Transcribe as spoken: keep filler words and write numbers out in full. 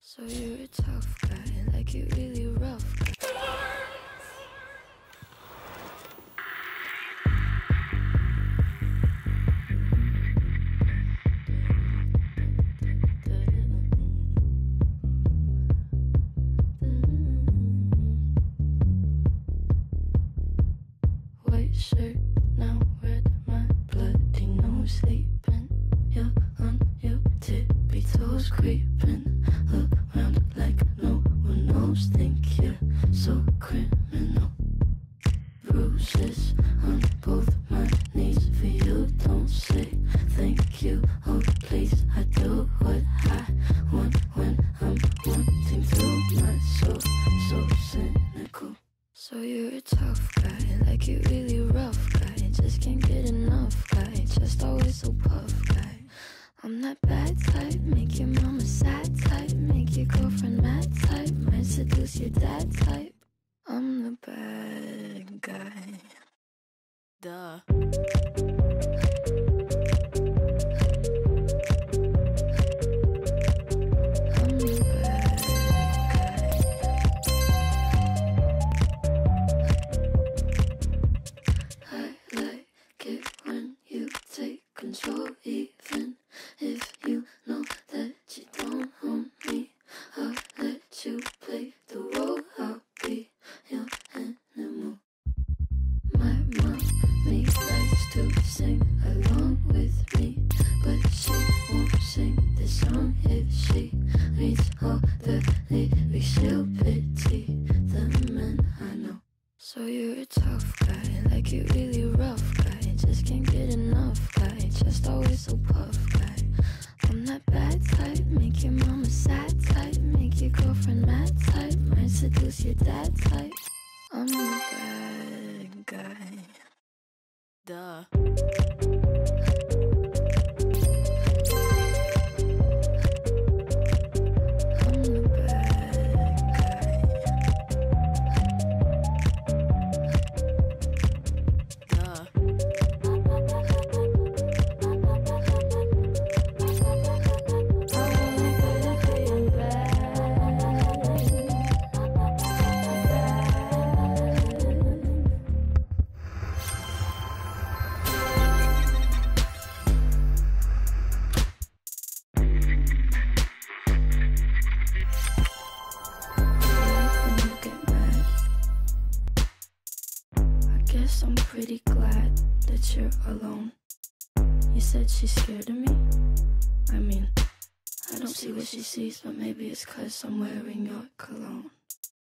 So you're a tough guy, like you really rough guy. White shirt, now red, my bloody nose sleeping. You're on your tippy toes, creeping around like no one knows. Think you're so criminal. Bruises on both my knees for you. Don't say thank you, oh please. I do what I want when I'm wanting to. My soul so cynical. So you're a tough guy, like you really rough guy. Just can't get enough guy, just always so puff guy. I'm that bad type, make your mama sad type, make your girlfriend mad type, might seduce your dad type. I'm the bad guy. Duh. I'm the bad guy. I like it when you take control, even if you know that you don't own me. I'll let you play the role, I'll be your animal. My mommy likes to sing along with me, but she won't sing this song if she reads all the lyrics. She'll pity the men I know. So you're a tough guy, like you really rough guy. Just can't get enough guy, just always so puff guy. I'm that bad type, make your mama sad type, make your girlfriend mad type, might seduce your dad type. I'm the bad guy. Duh. I'm the bad guy. Duh. I'm pretty glad that you're alone. You said she's scared of me? I mean, I don't see what she sees, but maybe it's 'cause I'm wearing your cologne.